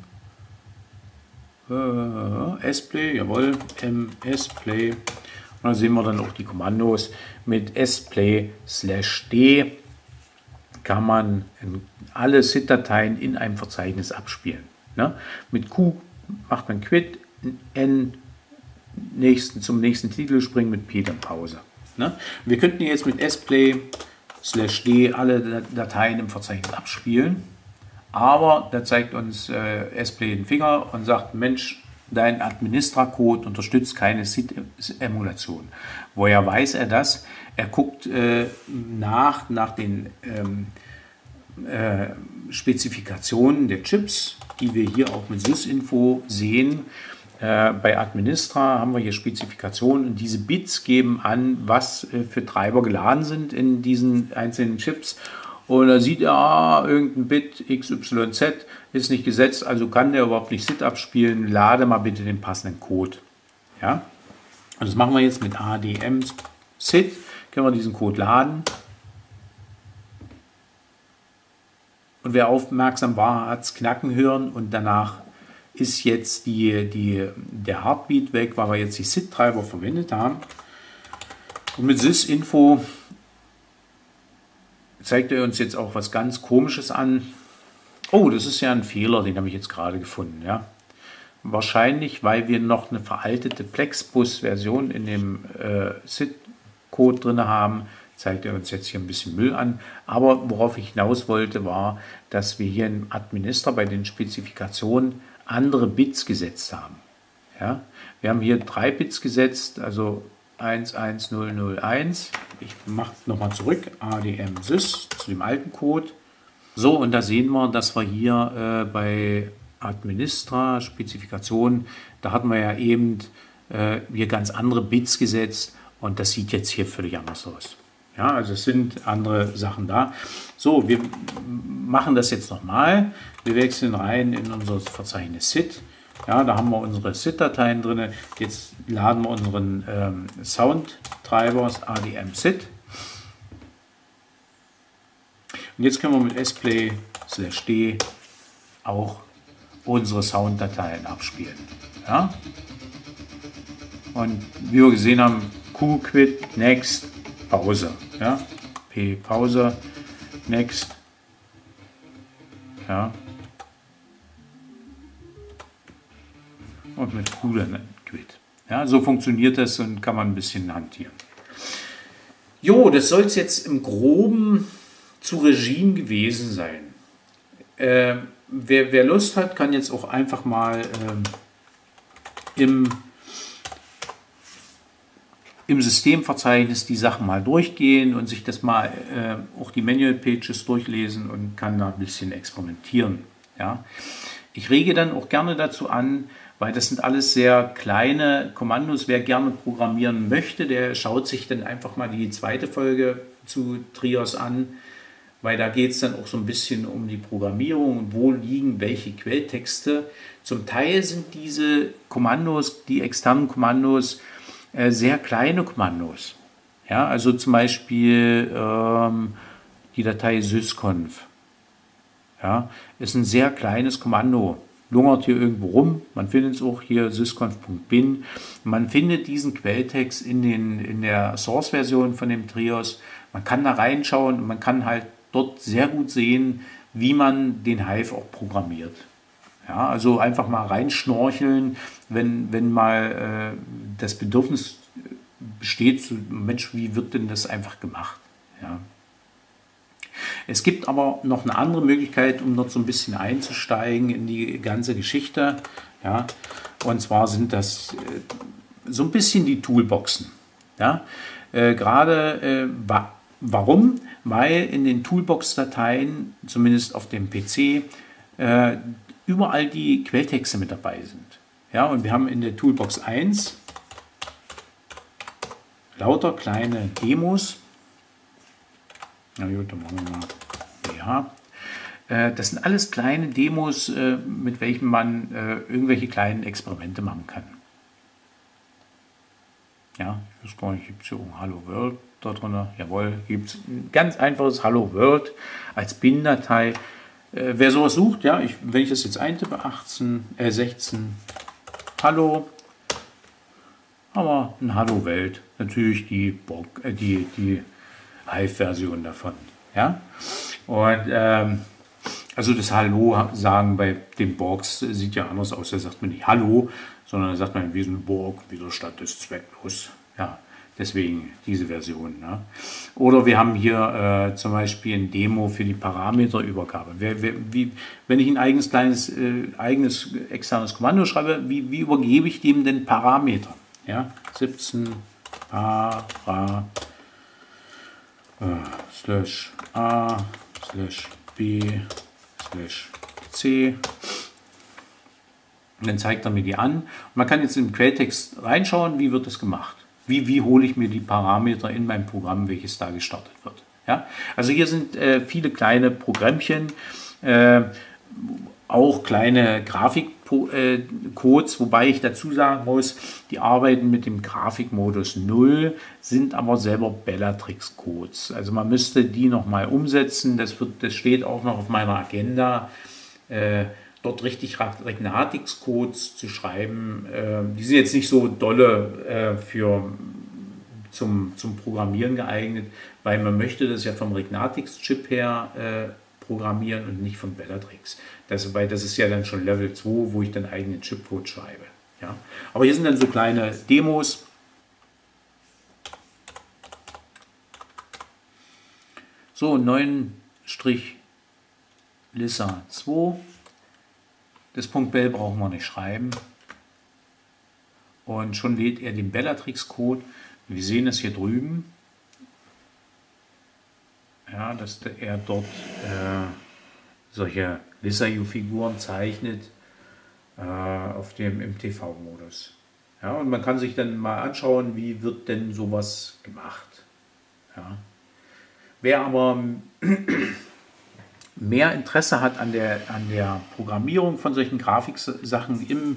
Speaker 1: S-Play, jawohl, S-Play. Und da sehen wir dann auch die Kommandos. Mit S-Play/D kann man alle SID-Dateien in einem Verzeichnis abspielen. Ne? Mit Q macht man Quit, N zum nächsten Titel springen, mit P dann Pause. Ne? Wir könnten jetzt mit S-Play/D alle Dateien im Verzeichnis abspielen, aber da zeigt uns S-Play den Finger und sagt, Mensch, dein Administra-Code unterstützt keine SID-Emulation. Woher weiß er das? Er guckt nach den Spezifikationen der Chips, die wir hier auch mit Sysinfo sehen. Bei Administra haben wir hier Spezifikationen und diese Bits geben an, was für Treiber geladen sind in diesen einzelnen Chips. Und da sieht er, irgendein Bit XYZ ist nicht gesetzt, also kann der überhaupt nicht SID abspielen. Lade mal bitte den passenden Code. Ja? Und das machen wir jetzt mit ADM SID. Können wir diesen Code laden. Und wer aufmerksam war, hat es knacken hören und danach ist jetzt der Heartbeat weg, weil wir jetzt die SID-Treiber verwendet haben. Und mit Sysinfo zeigt er uns jetzt auch was ganz Komisches an. Oh, das ist ja ein Fehler, den habe ich jetzt gerade gefunden. Ja. Wahrscheinlich, weil wir noch eine veraltete Plexbus-Version in dem SID-Code drin haben, zeigt er uns jetzt hier ein bisschen Müll an. Aber worauf ich hinaus wollte, war, dass wir hier im Administra bei den Spezifikationen andere Bits gesetzt haben. Ja? Wir haben hier 3 Bits gesetzt, also 11001. Ich mache nochmal zurück, ADM Sys zu dem alten Code. So, und da sehen wir, dass wir hier bei Administra Spezifikation, da hatten wir ja eben hier ganz andere Bits gesetzt und das sieht jetzt hier völlig anders aus. Ja, also es sind andere Sachen da. So, wir machen das jetzt nochmal. Wir wechseln rein in unser Verzeichnis SID. Ja, da haben wir unsere SID-Dateien drin. Jetzt laden wir unseren Sound-Treiber ADM SID. Und jetzt können wir mit S-Play/D auch unsere Sound-Dateien abspielen. Ja? Und wie wir gesehen haben, Q, Quit, Next, Pause. Ja? P, Pause, Next. Ja. Und mit Q dann Quit. Ja, so funktioniert das und kann man ein bisschen hantieren. Jo, das soll es jetzt im Groben zu Regime gewesen sein. Wer Lust hat, kann jetzt auch einfach mal im Systemverzeichnis die Sachen mal durchgehen und sich das mal auch die Manual Pages durchlesen und kann da ein bisschen experimentieren. Ja. Ich rege dann auch gerne dazu an, weil das sind alles sehr kleine Kommandos. Wer gerne programmieren möchte, der schaut sich dann einfach mal die zweite Folge zu Trios an, weil da geht es dann auch so ein bisschen um die Programmierung und wo liegen welche Quelltexte. Zum Teil sind diese Kommandos, die externen Kommandos, sehr kleine Kommandos. Ja, also zum Beispiel die Datei sysconf. Ja, ist ein sehr kleines Kommando. Lungert hier irgendwo rum. Man findet es auch hier sysconf.bin. Man findet diesen Quelltext in der Source-Version von dem Trios. Man kann da reinschauen und man kann halt dort sehr gut sehen, wie man den Hive auch programmiert. Ja, also einfach mal reinschnorcheln, wenn mal das Bedürfnis besteht, so, Mensch, wie wird denn das einfach gemacht? Ja. Es gibt aber noch eine andere Möglichkeit, um dort so ein bisschen einzusteigen in die ganze Geschichte. Ja. Und zwar sind das so ein bisschen die Toolboxen. Ja. Warum? Weil in den Toolbox-Dateien, zumindest auf dem PC, überall die Quelltexte mit dabei sind. Ja, und wir haben in der Toolbox 1 lauter kleine Demos. Na gut, dann machen wir mal ja. Das sind alles kleine Demos, mit welchen man irgendwelche kleinen Experimente machen kann. Ja, ich weiß gar nicht, gibt es hier auch Hello World da drin? Jawohl, gibt es ein ganz einfaches Hello World als Bin-Datei. Wer sowas sucht, ja, wenn ich das jetzt eintippe, 16, Hallo, haben wir ein Hallo Welt. Natürlich die Hive-Version davon. Ja? Und also das Hallo sagen bei den Borgs sieht ja anders aus. Da sagt man nicht Hallo, sondern da sagt man, wir sind Borg, Widerstand ist zwecklos. Ja, deswegen diese Version. Ne? Oder wir haben hier zum Beispiel ein Demo für die Parameterübergabe. Wenn ich ein eigenes externes Kommando schreibe, wie übergebe ich dem denn Parameter? Ja, 17 para /a /b /c. Und dann zeigt er mir die an. Und man kann jetzt im Quelltext reinschauen, wie wird das gemacht. Wie hole ich mir die Parameter in mein Programm, welches da gestartet wird. Ja? Also hier sind viele kleine Programmchen, auch kleine Grafikcodes, wobei ich dazu sagen muss, die arbeiten mit dem Grafikmodus 0, sind aber selber Bellatrix-Codes. Also man müsste die nochmal umsetzen, das steht auch noch auf meiner Agenda, dort richtig Regnatix-Codes zu schreiben. Die sind jetzt nicht so dolle zum Programmieren geeignet, weil man möchte das ja vom Regnatix-Chip her programmieren und nicht von Bellatrix. Weil das ist ja dann schon Level 2, wo ich dann eigenen Chipcode schreibe. Ja? Aber hier sind dann so kleine Demos. So, 9-Lissa 2. Das Punkt Bell brauchen wir nicht schreiben. Und schon lädt er den Bellatrix-Code. Wir sehen es hier drüben. Ja, dass er dort solche Lissa-U-Figuren zeichnet im TV-Modus. Ja, und man kann sich dann mal anschauen, wie wird denn sowas gemacht. Ja. Wer aber mehr Interesse hat an der Programmierung von solchen Grafiksachen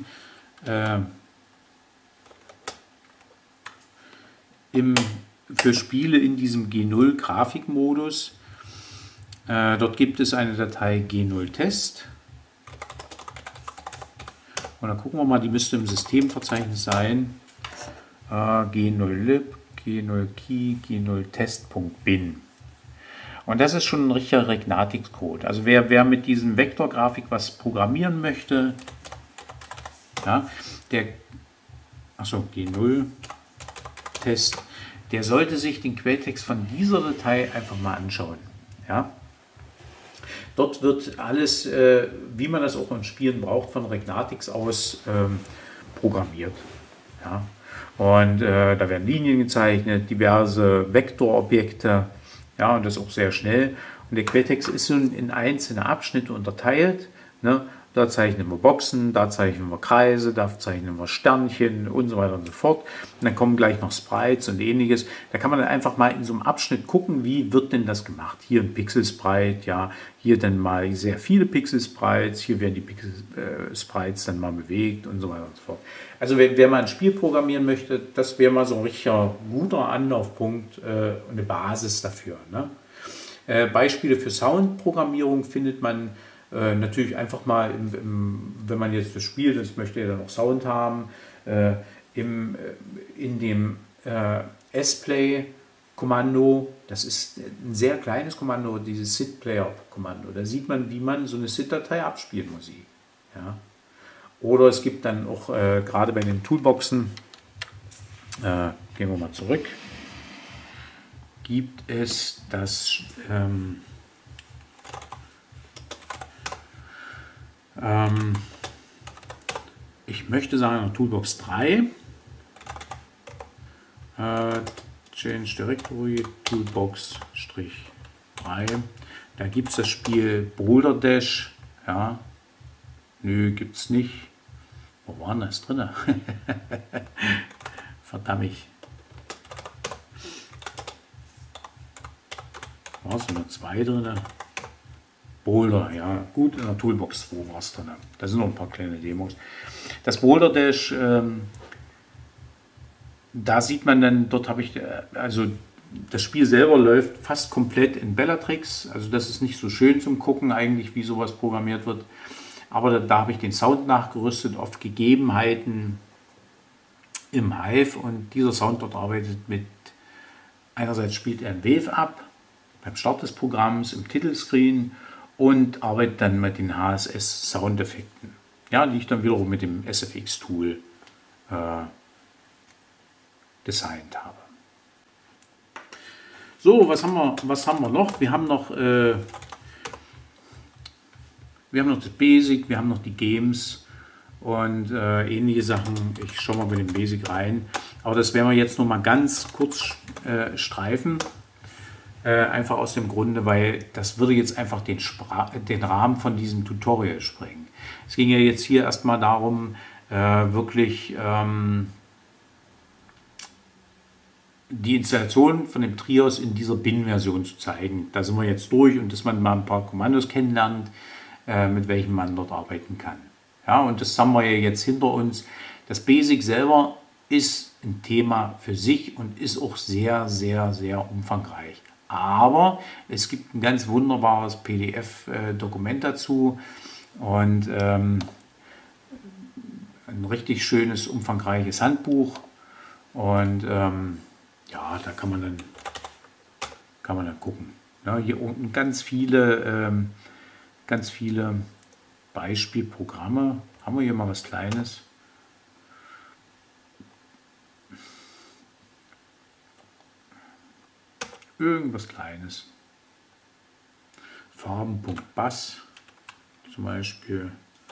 Speaker 1: für Spiele in diesem G0-Grafikmodus. Dort gibt es eine Datei G0-Test. Und dann gucken wir mal, die müsste im Systemverzeichnis sein. G0lib, G0key, G0test.bin. Und das ist schon ein richtiger Regnatix-Code. Also wer mit diesem Vektorgrafik was programmieren möchte, ja, G0-Test, der sollte sich den Quelltext von dieser Datei einfach mal anschauen. Ja. Dort wird alles, wie man das auch in Spielen braucht, von Regnatix aus programmiert. Ja. Und da werden Linien gezeichnet, diverse Vektorobjekte, ja, und das auch sehr schnell. Und der Quelltext ist in einzelne Abschnitte unterteilt. Ne? Da zeichnen wir Boxen, da zeichnen wir Kreise, da zeichnen wir Sternchen und so weiter und so fort. Und dann kommen gleich noch Sprites und ähnliches. Da kann man dann einfach mal in so einem Abschnitt gucken, wie wird denn das gemacht. Hier ein Pixel-Sprite, ja, hier dann mal sehr viele Pixel-Sprites, hier werden die Pixel-Sprites dann mal bewegt und so weiter und so fort. Also wer mal ein Spiel programmieren möchte, das wäre mal so ein richtiger guter Anlaufpunkt, eine Basis dafür. Ne? Beispiele für Soundprogrammierung findet man natürlich einfach mal, wenn man jetzt das Spiel, das möchte ja dann auch Sound haben, in dem S-Play-Kommando, das ist ein sehr kleines Kommando, dieses SID-Player-Kommando. Da sieht man, wie man so eine SID-Datei abspielt, Musik. Ja. Oder es gibt dann auch, gerade bei den Toolboxen, gehen wir mal zurück, gibt es das ich möchte sagen, Toolbox 3, Change Directory, Toolbox-3, da gibt es das Spiel Boulder Dash, ja, nö, gibt es nicht, wo war denn das drin? Verdammt. War es nur 2 drin? Boulder, ja, gut, in der Toolbox 2 war es drin. Da sind noch ein paar kleine Demos. Das Boulder Dash, da sieht man dann, dort habe ich, also das Spiel selber läuft fast komplett in Bellatrix. Also das ist nicht so schön zum Gucken eigentlich, wie sowas programmiert wird. Aber da habe ich den Sound nachgerüstet auf Gegebenheiten im Hive. Und dieser Sound dort arbeitet mit, einerseits spielt er ein Wave ab, beim Start des Programms, im Titelscreen und arbeitet dann mit den HSS Soundeffekten. Ja, die ich dann wiederum mit dem SFX-Tool designt habe. So, was haben wir noch? Wir haben noch das Basic, wir haben noch die Games und ähnliche Sachen. Ich schaue mal mit dem Basic rein. Aber das werden wir jetzt noch mal ganz kurz streifen. Einfach aus dem Grunde, weil das würde jetzt einfach den Rahmen von diesem Tutorial sprengen. Es ging ja jetzt hier erstmal darum, wirklich die Installation von dem Trios in dieser Bin-Version zu zeigen. Da sind wir jetzt durch und dass man mal ein paar Kommandos kennenlernt, mit welchen man dort arbeiten kann. Ja, und das haben wir ja jetzt hinter uns. Das Basic selber ist ein Thema für sich und ist auch sehr, sehr, sehr umfangreich. Aber es gibt ein ganz wunderbares PDF-Dokument dazu und ein richtig schönes, umfangreiches Handbuch. Und ja, da kann man dann gucken. Ja, hier unten ganz viele Beispielprogramme. Haben wir hier mal was Kleines? Irgendwas Kleines. Farben.bass zum Beispiel.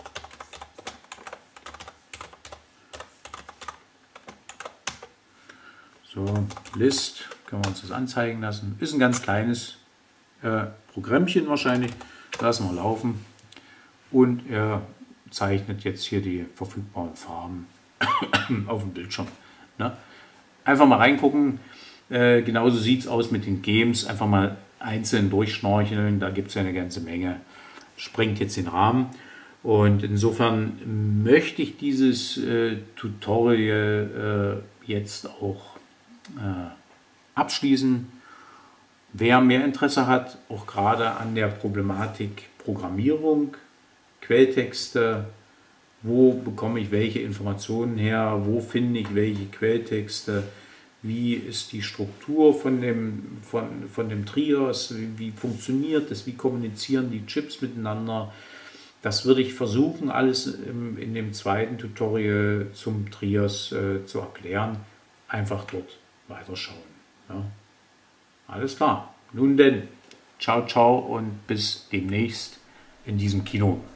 Speaker 1: So, List, können wir uns das anzeigen lassen. Ist ein ganz kleines Programmchen wahrscheinlich. Lassen wir laufen. Und er zeichnet jetzt hier die verfügbaren Farben auf dem Bildschirm. Ne? Einfach mal reingucken. Genauso sieht es aus mit den Games. Einfach mal einzeln durchschnorcheln. Da gibt es ja eine ganze Menge. Sprengt jetzt den Rahmen. Und insofern möchte ich dieses Tutorial jetzt auch abschließen. Wer mehr Interesse hat, auch gerade an der Problematik Programmierung, Quelltexte, wo bekomme ich welche Informationen her, wo finde ich welche Quelltexte, wie ist die Struktur von dem Trios, wie funktioniert das, wie kommunizieren die Chips miteinander. Das würde ich versuchen, alles in dem zweiten Tutorial zum Trios zu erklären. Einfach dort weiterschauen. Ja. Alles klar. Nun denn, ciao, ciao und bis demnächst in diesem Kino.